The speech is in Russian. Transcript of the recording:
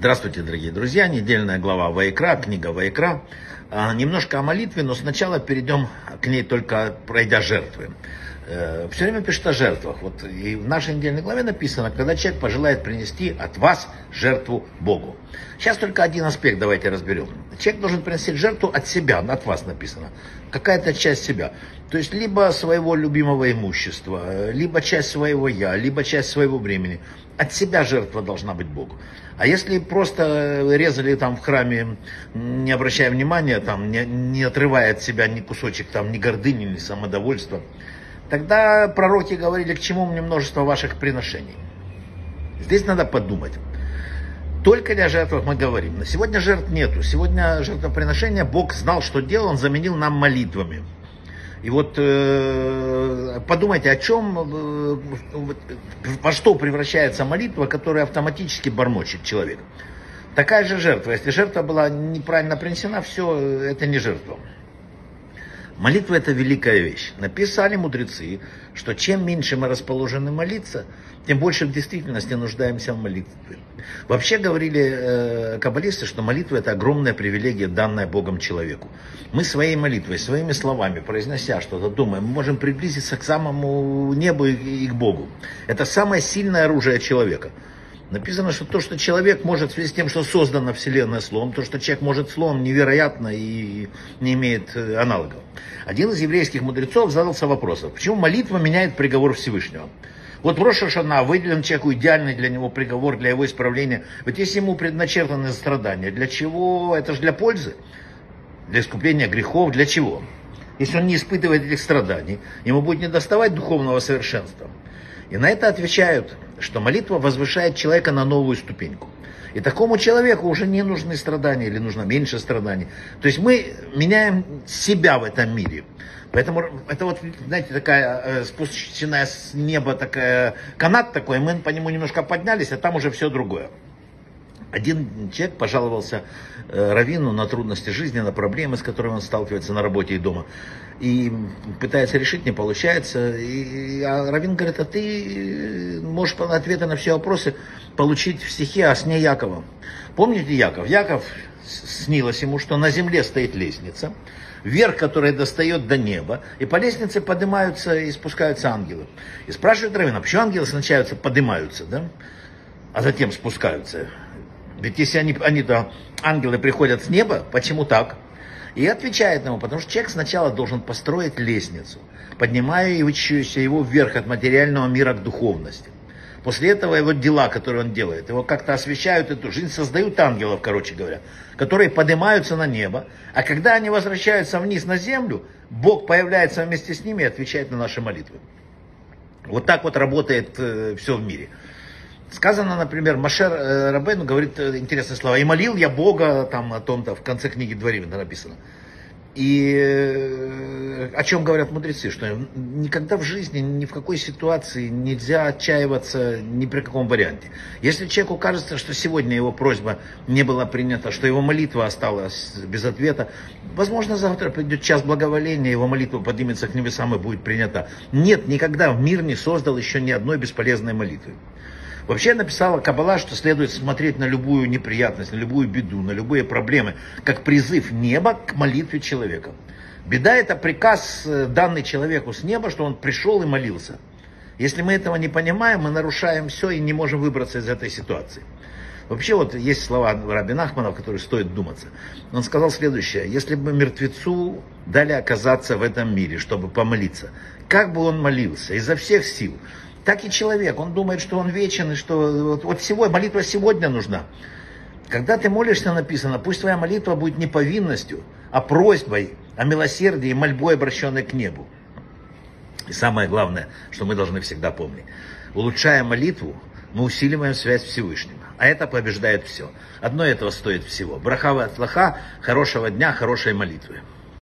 Здравствуйте, дорогие друзья. Недельная глава Ваикра, книга Ваикра. Немножко о молитве, но сначала перейдем к ней, только пройдя жертвы. Все время пишет о жертвах. Вот и в нашей недельной главе написано, когда человек пожелает принести от вас жертву Богу. Сейчас только один аспект давайте разберем. Человек должен принести жертву от себя, от вас написано. Какая-то часть себя. То есть либо своего любимого имущества, либо часть своего я, либо часть своего времени. От себя жертва должна быть Богу. А если просто резали там в храме, не обращая внимания, там, не отрывая от себя ни кусочек, там, ни гордыни, ни самодовольства, тогда пророки говорили, к чему мне множество ваших приношений. Здесь надо подумать. Только ли о жертвах мы говорим? На сегодня жертв нету. Сегодня жертвоприношения Бог знал, что делал, Он заменил нам молитвами. И вот подумайте, о чем, во что превращается молитва, которая автоматически бормочет человек. Такая же жертва. Если жертва была неправильно принесена, все, это не жертва. Молитва – это великая вещь. Написали мудрецы, что чем меньше мы расположены молиться, тем больше в действительности нуждаемся в молитве. Вообще говорили каббалисты, что молитва – это огромная привилегия, данная Богом человеку. Мы своей молитвой, своими словами, произнося что-то, думаем, мы можем приблизиться к самому небу и к Богу. Это самое сильное оружие человека. Написано, что то, что человек может, в связи с тем, что создана Вселенная словом, то, что человек может словом, невероятно и не имеет аналогов. Один из еврейских мудрецов задался вопросом, почему молитва меняет приговор Всевышнего? Вот в Рош ха-Шана выделен человеку идеальный для него приговор, для его исправления. Вот если ему предначертаны страдания, для чего? Это же для пользы, для искупления грехов, для чего? Если он не испытывает этих страданий, ему будет недоставать духовного совершенства. И на это отвечают, что молитва возвышает человека на новую ступеньку. И такому человеку уже не нужны страдания или нужно меньше страданий. То есть мы меняем себя в этом мире. Поэтому это вот, знаете, такая спущенная с неба такая, канат такой, мы по нему немножко поднялись, а там уже все другое. Один человек пожаловался раввину на трудности жизни, на проблемы, с которыми он сталкивается на работе и дома. И пытается решить, не получается. А раввин говорит, а ты можешь ответы на все вопросы получить в стихе о сне Якова. Помните Яков? Яков, снилось ему, что на земле стоит лестница, вверх которая достает до неба, и по лестнице поднимаются и спускаются ангелы. И спрашивает раввин, а почему ангелы сначала поднимаются, да? А затем спускаются? Ведь если они-то, ангелы приходят с неба, почему так? И отвечает ему, потому что человек сначала должен построить лестницу, поднимающуюся его вверх от материального мира к духовности. После этого его дела, которые он делает, его как-то освещают эту жизнь, создают ангелов, короче говоря, которые поднимаются на небо, а когда они возвращаются вниз на землю, Бог появляется вместе с ними и отвечает на наши молитвы. Вот так вот работает все в мире. Сказано, например, Моше Рабейну говорит интересные слова. «И молил я Бога», там о том-то, в конце книги Дворим это написано. И о чем говорят мудрецы, что никогда в жизни, ни в какой ситуации нельзя отчаиваться ни при каком варианте. Если человеку кажется, что сегодня его просьба не была принята, что его молитва осталась без ответа, возможно, завтра придет час благоволения, его молитва поднимется к небесам и будет принята. Нет, никогда мир не создал еще ни одной бесполезной молитвы. Вообще написала Каббала, что следует смотреть на любую неприятность, на любую беду, на любые проблемы, как призыв неба к молитве человека. Беда – это приказ, данный человеку с неба, что он пришел и молился. Если мы этого не понимаем, мы нарушаем все и не можем выбраться из этой ситуации. Вообще вот есть слова раби Нахмана, в которые стоит думаться. Он сказал следующее: если бы мертвецу дали оказаться в этом мире, чтобы помолиться, как бы он молился изо всех сил, так и человек, он думает, что он вечен, и что вот сегодня, молитва сегодня нужна. Когда ты молишься, написано, пусть твоя молитва будет не повинностью, а просьбой о милосердии и мольбой, обращенной к небу. И самое главное, что мы должны всегда помнить. Улучшая молитву, мы усиливаем связь с Всевышним. А это побеждает все. Одно этого стоит всего. Браха ва ацлаха, хорошего дня, хорошей молитвы.